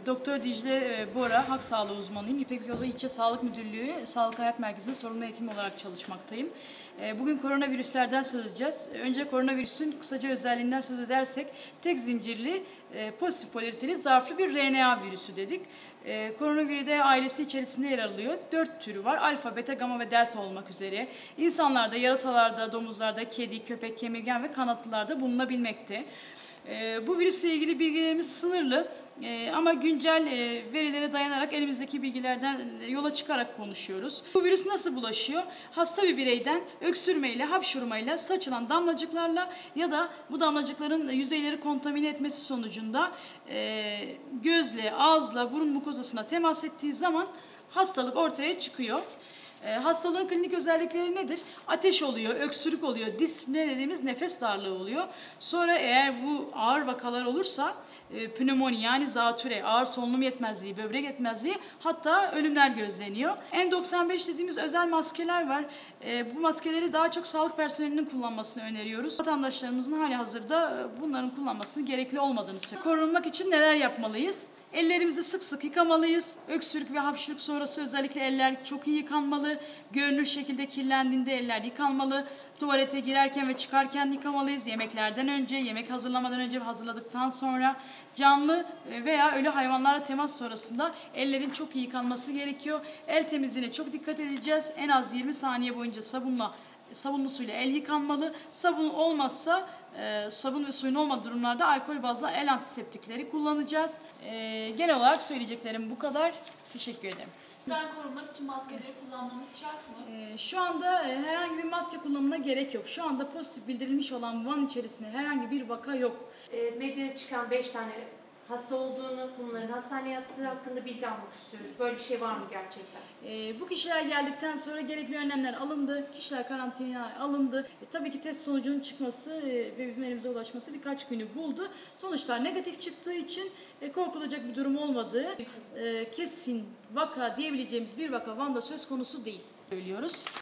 Doktor Dicle Bora, halk sağlığı uzmanıyım. İpek Yolu İlçe Sağlık Müdürlüğü Sağlık Hayat Merkezi'nde sorumlu hekim olarak çalışmaktayım. Bugün koronavirüslerden söz edeceğiz. Önce koronavirüsün kısaca özelliğinden söz edersek tek zincirli pozitif polariteli zarflı bir RNA virüsü dedik. Koronavirüde ailesi içerisinde yer alıyor. 4 türü var. Alfa, beta, gamma ve delta olmak üzere. İnsanlarda, yarasalarda, domuzlarda, kedi, köpek, kemirgen ve kanatlılarda bulunabilmekte. Bu virüsle ilgili bilgilerimiz sınırlı ama güncel verilere dayanarak elimizdeki bilgilerden yola çıkarak konuşuyoruz. Bu virüs nasıl bulaşıyor? Hasta bir bireyden öksürmeyle, hapşurmayla, saçılan damlacıklarla ya da bu damlacıkların yüzeyleri kontamine etmesi sonucunda gözle, ağızla, burun mukozasına temas ettiği zaman hastalık ortaya çıkıyor. Hastalığın klinik özellikleri nedir? Ateş oluyor, öksürük oluyor, dispne dediğimiz nefes darlığı oluyor. Sonra eğer bu ağır vakalar olursa pnömoni yani zatüre, ağır solunum yetmezliği, böbrek yetmezliği hatta ölümler gözleniyor. N95 dediğimiz özel maskeler var. Bu maskeleri daha çok sağlık personelinin kullanmasını öneriyoruz. Vatandaşlarımızın halihazırda bunların kullanmasının gerekli olmadığını söylüyoruz. Korunmak için neler yapmalıyız? Ellerimizi sık sık yıkamalıyız. Öksürük ve hapşırık sonrası özellikle eller çok iyi yıkanmalı. Görünür şekilde kirlendiğinde eller yıkanmalı. Tuvalete girerken ve çıkarken yıkamalıyız. Yemeklerden önce, yemek hazırlamadan önce ve hazırladıktan sonra canlı veya ölü hayvanlarla temas sonrasında ellerin çok iyi yıkanması gerekiyor. El temizliğine çok dikkat edeceğiz. En az 20 saniye boyunca sabunlu suyla el yıkanmalı. Sabun olmazsa, sabun ve suyun olmadığı durumlarda alkol bazlı el antiseptikleri kullanacağız. Genel olarak söyleyeceklerim bu kadar. Teşekkür ederim. Bizden korunmak için maskeleri kullanmamız şart mı? Şu anda herhangi bir maske kullanımına gerek yok. Şu anda pozitif bildirilmiş olan Van içerisinde herhangi bir vaka yok. Medyaya çıkan 5 tane hasta olduğunu, bunların hastaneye yattığı hakkında bilgi almak istiyoruz. Böyle bir şey var mı gerçekten? Bu kişiler geldikten sonra gerekli önlemler alındı. Kişiler karantinaya alındı. Tabii ki test sonucunun çıkması ve bizim elimize ulaşması birkaç günü buldu. Sonuçlar negatif çıktığı için korkulacak bir durum olmadığı, kesin vaka diyebileceğimiz bir vaka Van'da söz konusu değil söylüyoruz.